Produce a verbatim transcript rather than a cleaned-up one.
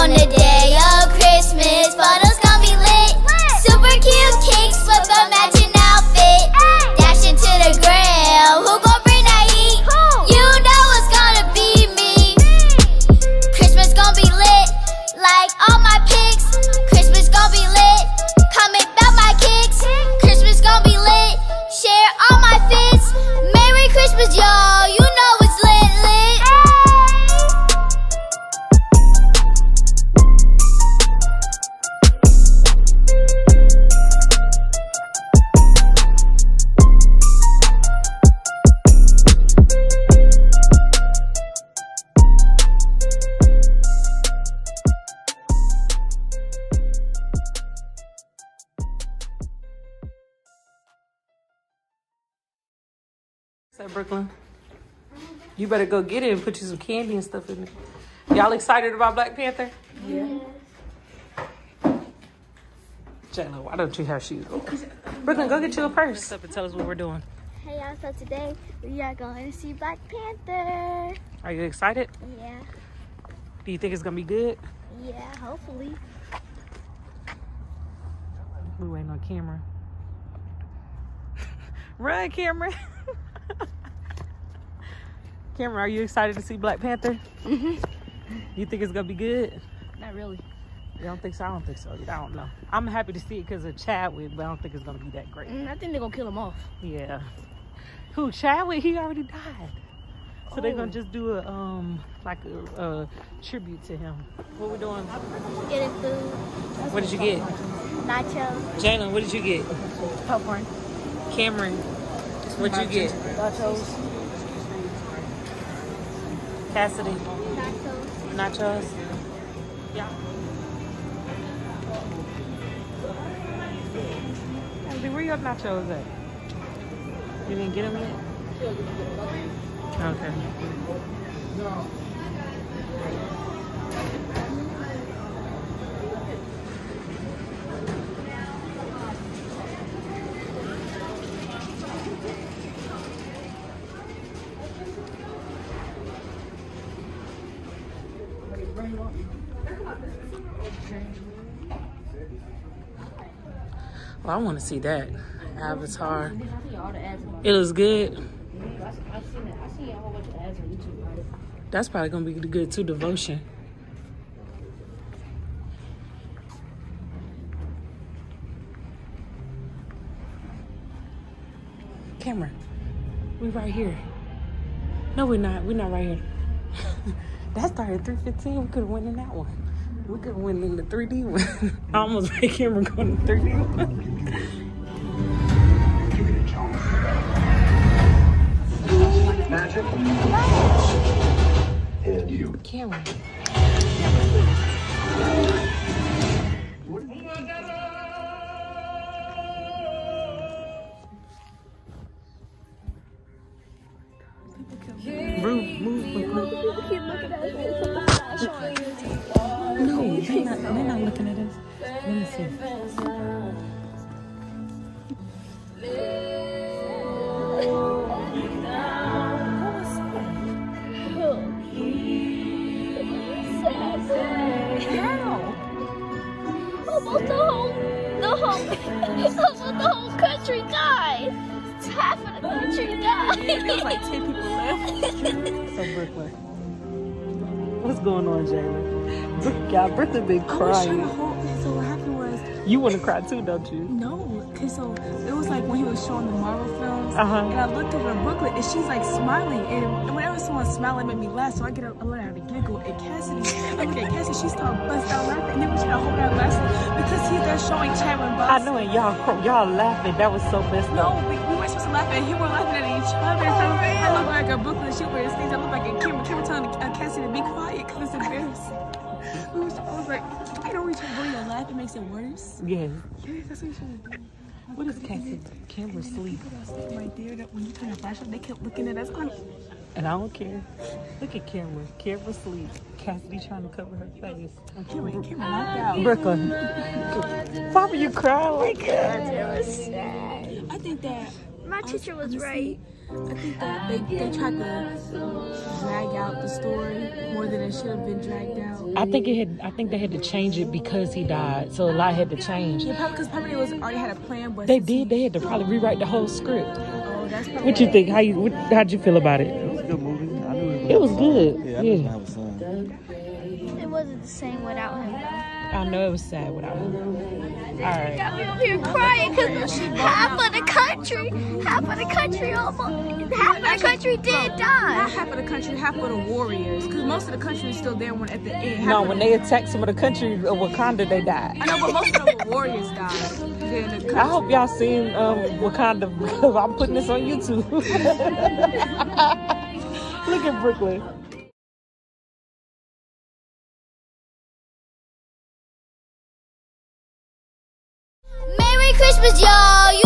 on the day of Christmas. Photos gon' be lit. Super cute kicks with a matching outfit. Dash into the grill. Who gon' bring that heat? You know it's gonna be me. Christmas gon' be lit. Like all my pics. Christmas gon' be lit. Comment about my kicks. Christmas gon' be lit. Share all my fits. Merry Christmas, y'all. You know it's lit, lit. So Brooklyn, you better go get it and put you some candy and stuff in it. Y'all excited about Black Panther? Yeah. Jaylen, why don't you have shoes? Oh. Brooklyn, go get you a purse. Up and tell us what we're doing. Hey y'all, so today we are going to see Black Panther. Are you excited? Yeah. Do you think it's gonna be good? Yeah, hopefully. We waiting on camera. Run, Cameron. Cameron, are you excited to see Black Panther? Mm-hmm. You think it's gonna be good? Not really. You don't think so? I don't think so. I don't know. I'm happy to see it because of Chadwick, but I don't think it's gonna be that great. Mm, I think they're gonna kill him off. Yeah. Who, Chadwick? He already died. So oh. they're gonna just do a um like a, a tribute to him. What we doing? Getting food. What did you get? Nachos. Jaylen, what did you get? Popcorn. Cameron, what'd you get? Nachos. Cassidy. Nachos. Nachos. Yeah. Cassidy, where your nachos at? You didn't get them yet? Okay. Well, I want to see that Avatar. It looks good. That's probably gonna be good too. Devotion. Camera. We right here. No, we're not. We're not right here. That started at three fifteen. We could have went in that one. We could have went in the three D one. I almost made camera go in the three D one. Magic. And you. Camera. Move, move, move. People keep looking at us from the flash on you. No, they're not, they're not looking at us. Let me see. Almost the whole, the whole, almost the whole country died. Half of the country died. There's like ten people left. So Brooklyn, what's going on, Jaylen? God, Brooklyn been I was crying. trying to hold, so what happened was... You want to cry too, don't you? No, because so it was like when he was showing the Marvel films, Uh-huh. and I looked over at Brooklyn, and she's like smiling, and whenever someone's smiling, it made me laugh, so I get a, a little out of giggle. And Cassidy, I look at Cassidy, she started bust out laughing, and then we tried to hold out laughing because he's there showing Chadwick and I know, and y'all, y'all laughing. That was so messed No, up. we, we weren't supposed to laugh at him. We were laughing at each other. So I look like a Brooklyn shit where it stays. I look like a Kim. Kim telling uh, Cassidy to be quiet because it's embarrassing. We was, I was like, you know, we try to bully your laugh, it makes it worse. Yes. Yes, that's what you should do. What is Cassidy? Camera sleep. People that staying right there, that when you turn the flash on, they kept looking at us. I'm, And I don't care. Look at camera. Camera sleep. Cassidy trying to cover her face. I'm Kim, Kim knocked out. Brooklyn. Why were you crying like that? It was sad. I think that My teacher was right. I think that they, they tried to drag out the story more than it should have been dragged out. I think it had. I think they had to change it because he died, so a lot had to change. Yeah, probably because probably was already had a plan, but They did. They had to probably rewrite the whole script. Oh, that's probably What you think? How you? What, how'd you feel about it? It was a good movie. I knew It was good. Yeah, I Yeah. knew I was son. It wasn't the same without him. I know it was sad without him. All right. Got me up here crying because half of the country, half of the country almost, half of the country did not die. half of the country, half of the warriors, because most of the country is still there when at the end. Half No, of when the- they attacked some of the country of Wakanda, they died. I know, but most of the warriors died. Then the country. I hope y'all seen um, Wakanda because I'm putting this on YouTube. Look at Brooklyn. Merry Christmas, y'all.